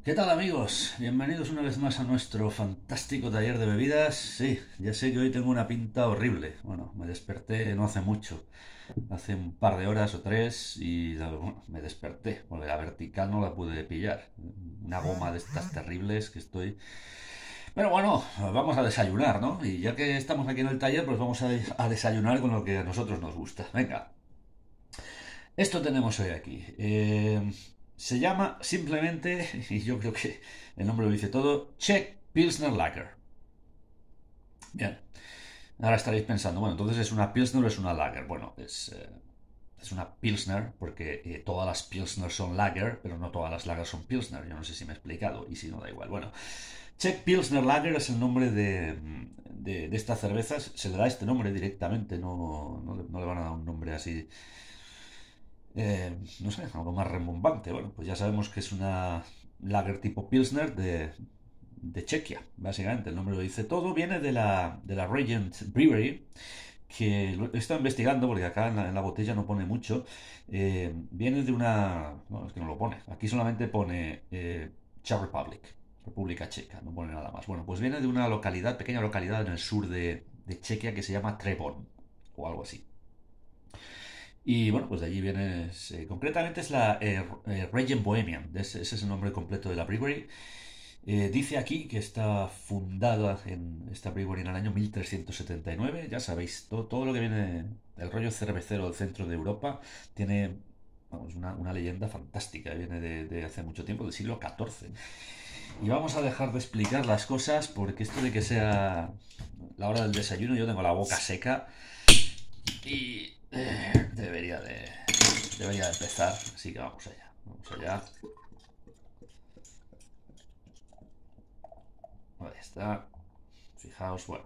¿Qué tal amigos? Bienvenidos una vez más a nuestro fantástico taller de bebidas. Sí, ya sé que hoy tengo una pinta horrible. Bueno, me desperté no hace mucho, hace un par de horas o tres y bueno, me desperté, porque la vertical no la pude pillar. Una goma de estas terribles que estoy... Pero bueno, vamos a desayunar, ¿no? Y ya que estamos aquí en el taller, pues vamos a desayunar con lo que a nosotros nos gusta. Venga, esto tenemos hoy aquí. Se llama simplemente, y yo creo que el nombre lo dice todo, Czech Pilsner Lager. Bien, ahora estaréis pensando, bueno, entonces ¿es una Pilsner o es una Lager? Bueno, es una Pilsner porque todas las Pilsner son Lager, pero no todas las Lager son Pilsner. Yo no sé si me he explicado y si no, da igual. Bueno, Czech Pilsner Lager es el nombre de esta cerveza. Se le da este nombre directamente, no le van a dar un nombre así no sé, algo más rembombante. Bueno, pues ya sabemos que es una lager tipo Pilsner de Chequia, básicamente. El nombre lo dice todo. Viene de la Regent Brewery, que lo he estado investigando porque acá en la botella no pone mucho. Viene de una... No, es que no lo pone. Aquí solamente pone Czech Republic, República Checa, no pone nada más. Bueno, pues viene de una localidad, pequeña localidad en el sur de Chequia que se llama Trebon, o algo así. Y bueno, pues de allí viene, concretamente es la Regent Bohemian, ese es el nombre completo de la brewery. Dice aquí que está fundada en esta brewery en el año 1379. Ya sabéis, todo lo que viene del rollo cervecero del centro de Europa tiene, vamos, una leyenda fantástica, viene de hace mucho tiempo, del siglo XIV. Y vamos a dejar de explicar las cosas porque esto de que sea la hora del desayuno, yo tengo la boca seca y debería de empezar, así que vamos allá. Vamos allá. Ahí está. Fijaos, bueno.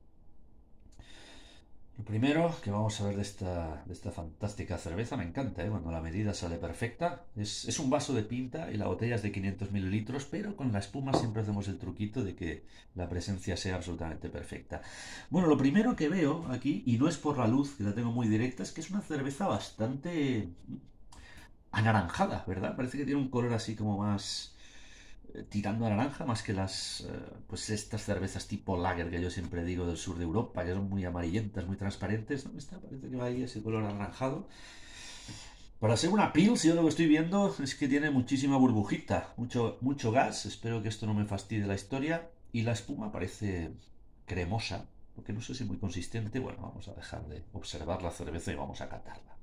Lo primero que vamos a ver de esta fantástica cerveza, me encanta, ¿eh? Cuando la medida sale perfecta. Es un vaso de pinta y la botella es de 500 mililitros, pero con la espuma siempre hacemos el truquito de que la presencia sea absolutamente perfecta. Bueno, lo primero que veo aquí, y no es por la luz, que la tengo muy directa, es que es una cerveza bastante anaranjada, ¿verdad? Parece que tiene un color así como más tirando a naranja, más que pues estas cervezas tipo lager que yo siempre digo del sur de Europa, que son muy amarillentas, muy transparentes, ¿no? Esta parece que va ahí ese color anaranjado. Para ser una Pils, yo lo que estoy viendo es que tiene muchísima burbujita, mucho gas, espero que esto no me fastidie la historia, y la espuma parece cremosa, porque no sé si muy consistente. Bueno, vamos a dejar de observar la cerveza y vamos a catarla.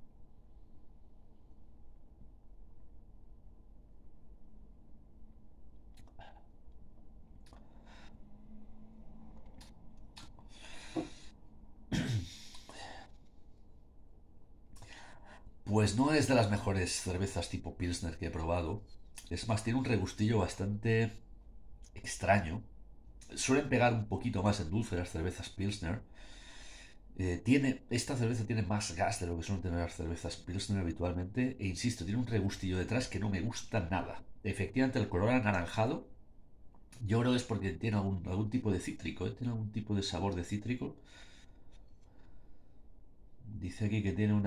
Pues no es de las mejores cervezas tipo Pilsner que he probado. Es más, tiene un regustillo bastante extraño. Suelen pegar un poquito más en dulce las cervezas Pilsner. Esta cerveza tiene más gas de lo que suelen tener las cervezas Pilsner habitualmente. E insisto, tiene un regustillo detrás que no me gusta nada. Efectivamente, el color anaranjado, yo creo que es porque tiene algún tipo de cítrico, ¿eh? Tiene algún tipo de sabor de cítrico. Dice aquí que tiene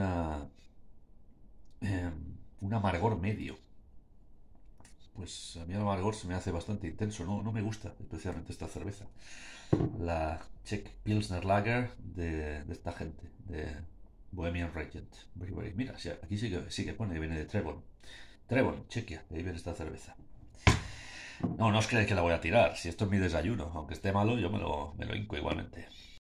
eh, un amargor medio. Pues a mí el amargor se me hace bastante intenso, no me gusta especialmente esta cerveza. La Czech Pilsner Lager de esta gente, de Bohemian Regent Brewery. Mira, sí, aquí sí que pone que viene de Trebon. Trebon, Chequia, de ahí viene esta cerveza. No os creéis que la voy a tirar, si esto es mi desayuno, aunque esté malo, yo me lo hinco igualmente.